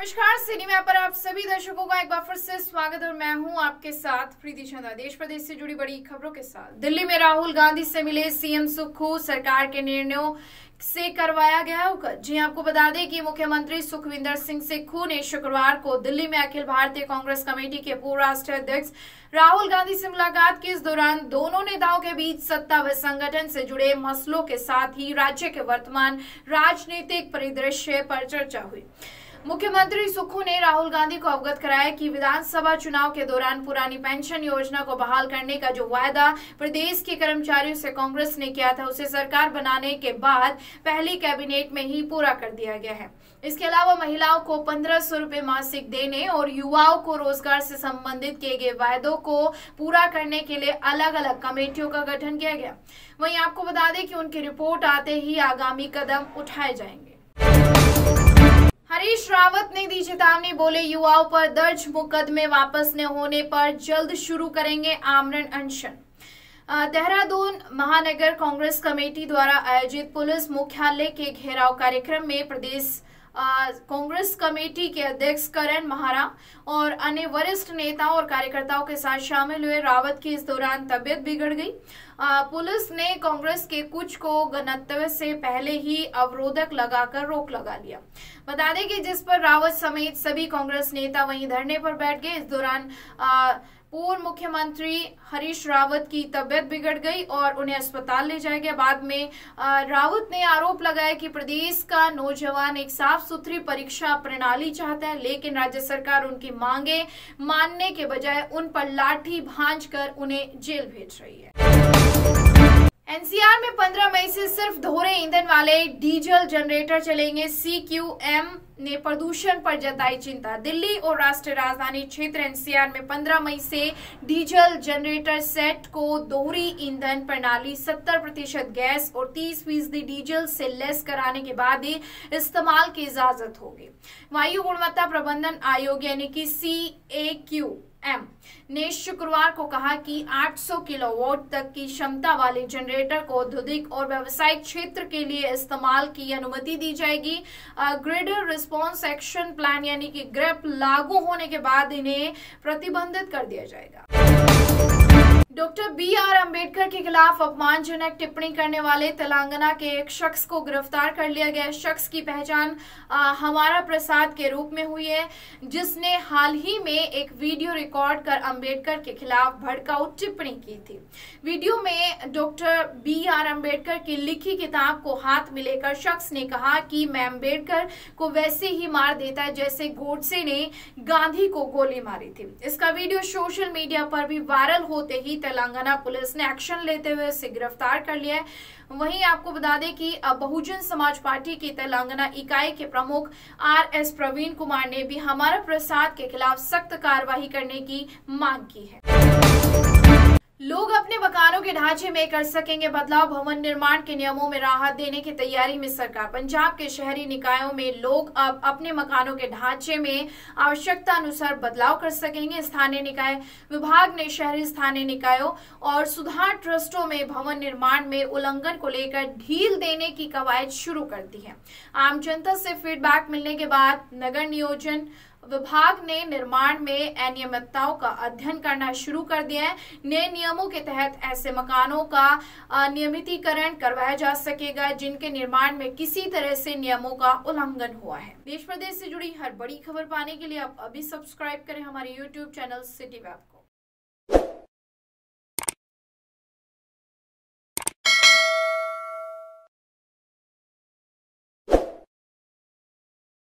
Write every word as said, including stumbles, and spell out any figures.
नमस्कार, सिनेमा पर आप सभी दर्शकों का एक बार फिर से स्वागत और मैं हूं आपके साथ प्रीति चंदा। देश प्रदेश से जुड़ी बड़ी खबरों के साथ। दिल्ली में राहुल गांधी से मिले सीएम सुक्खू, सरकार के निर्णयों से करवाया गया अवगत। जी आपको बता दें कि मुख्यमंत्री सुखविंदर सिंह सुक्खू ने शुक्रवार को दिल्ली में अखिल भारतीय कांग्रेस कमेटी के पूर्व राष्ट्रीय अध्यक्ष राहुल गांधी से मुलाकात की। इस दौरान दोनों नेताओं के बीच सत्ता व संगठन से जुड़े मसलों के साथ ही राज्य के वर्तमान राजनीतिक परिदृश्य पर चर्चा हुई। मुख्यमंत्री सुक्खू ने राहुल गांधी को अवगत कराया कि विधानसभा चुनाव के दौरान पुरानी पेंशन योजना को बहाल करने का जो वायदा प्रदेश के कर्मचारियों से कांग्रेस ने किया था, उसे सरकार बनाने के बाद पहली कैबिनेट में ही पूरा कर दिया गया है। इसके अलावा महिलाओं को पंद्रह सौ रूपये मासिक देने और युवाओं को रोजगार से संबंधित किए गए वायदों को पूरा करने के लिए अलग अलग कमेटियों का गठन किया गया। वहीं आपको बता दें कि उनकी रिपोर्ट आते ही आगामी कदम उठाए जाएंगे। हरीश रावत ने दी चेतावनी, बोले युवाओं पर दर्ज मुकदमे वापस न होने पर जल्द शुरू करेंगे आमरण अनशन। देहरादून महानगर कांग्रेस कमेटी द्वारा आयोजित पुलिस मुख्यालय के घेराव कार्यक्रम में प्रदेश कांग्रेस कमेटी के अध्यक्ष करण महारा और अन्य वरिष्ठ नेताओं और कार्यकर्ताओं के साथ शामिल हुए। रावत की इस दौरान तबीयत बिगड़ गई। आ, पुलिस ने कांग्रेस के कुछ को गंतव्य से पहले ही अवरोधक लगाकर रोक लगा लिया। बता दें कि जिस पर रावत समेत सभी कांग्रेस नेता वहीं धरने पर बैठ गए। इस दौरान आ, पूर्व मुख्यमंत्री हरीश रावत की तबीयत बिगड़ गई और उन्हें अस्पताल ले जाया गया। बाद में रावत ने आरोप लगाया कि प्रदेश का नौजवान एक साफ सुथरी परीक्षा प्रणाली चाहता है, लेकिन राज्य सरकार उनकी मांगे मानने के बजाय उन पर लाठी भांजकर उन्हें जेल भेज रही है। एनसीआर में पंद्रह मई से सिर्फ दोहरे ईंधन वाले डीजल जनरेटर चलेंगे। सीक्यूएम ने प्रदूषण पर जताई चिंता। दिल्ली और राष्ट्रीय राजधानी क्षेत्र एनसीआर में पंद्रह मई से डीजल जनरेटर सेट को दोहरी ईंधन प्रणाली सत्तर प्रतिशत गैस और तीस फीसदी डीजल से लेस कराने के बाद ही इस्तेमाल की इजाजत होगी। वायु गुणवत्ता प्रबंधन आयोग यानी कि सी ए क्यू एम ने शुक्रवार को कहा कि आठ सौ किलोवाट तक की क्षमता वाले जनरेटर को औद्योगिक और व्यावसायिक क्षेत्र के लिए इस्तेमाल की अनुमति दी जाएगी। ग्रिड रिस्पॉन्स एक्शन प्लान यानी कि ग्रेप लागू होने के बाद इन्हें प्रतिबंधित कर दिया जाएगा। डॉक्टर बी आर अम्बेडकर के खिलाफ अपमानजनक टिप्पणी करने वाले तेलंगाना के एक शख्स को गिरफ्तार कर लिया गया। शख्स की पहचान आ, हमारा प्रसाद के रूप में हुई है, जिसने हाल ही में एक वीडियो रिकॉर्ड कर अम्बेडकर के खिलाफ भड़काऊ टिप्पणी की थी। वीडियो में डॉक्टर बी आर अम्बेडकर की लिखी किताब को हाथ में लेकर शख्स ने कहा कि मैं अम्बेडकर को वैसे ही मार देता है जैसे गोडसे ने गांधी को गोली मारी थी। इसका वीडियो सोशल मीडिया पर भी वायरल होते ही तेलंगाना पुलिस ने एक्शन लेते हुए इसे गिरफ्तार कर लिया है। वहीं आपको बता दें कि बहुजन समाज पार्टी की तेलंगाना इकाई के प्रमुख आर एस प्रवीण कुमार ने भी हमारा प्रसाद के खिलाफ सख्त कार्रवाई करने की मांग की है। लोग अपने मकानों के ढांचे में कर सकेंगे बदलाव, भवन निर्माण के नियमों में राहत देने की तैयारी में सरकार। पंजाब के शहरी निकायों में लोग अब अपने मकानों के ढांचे में आवश्यकता अनुसार बदलाव कर सकेंगे। स्थानीय निकाय विभाग ने शहरी स्थानीय निकायों और सुधार ट्रस्टों में भवन निर्माण में उल्लंघन को लेकर ढील देने की कवायद शुरू कर दी है। आम जनता से फीडबैक मिलने के बाद नगर नियोजन विभाग ने निर्माण में अनियमितताओं का अध्ययन करना शुरू कर दिया है। नए नियमों के तहत ऐसे मकानों का नियमितीकरण करवाया जा सकेगा जिनके निर्माण में किसी तरह से नियमों का उल्लंघन हुआ है। देश प्रदेश से जुड़ी हर बड़ी खबर पाने के लिए आप अभी सब्सक्राइब करें हमारे यूट्यूब चैनल सिटी वेब को।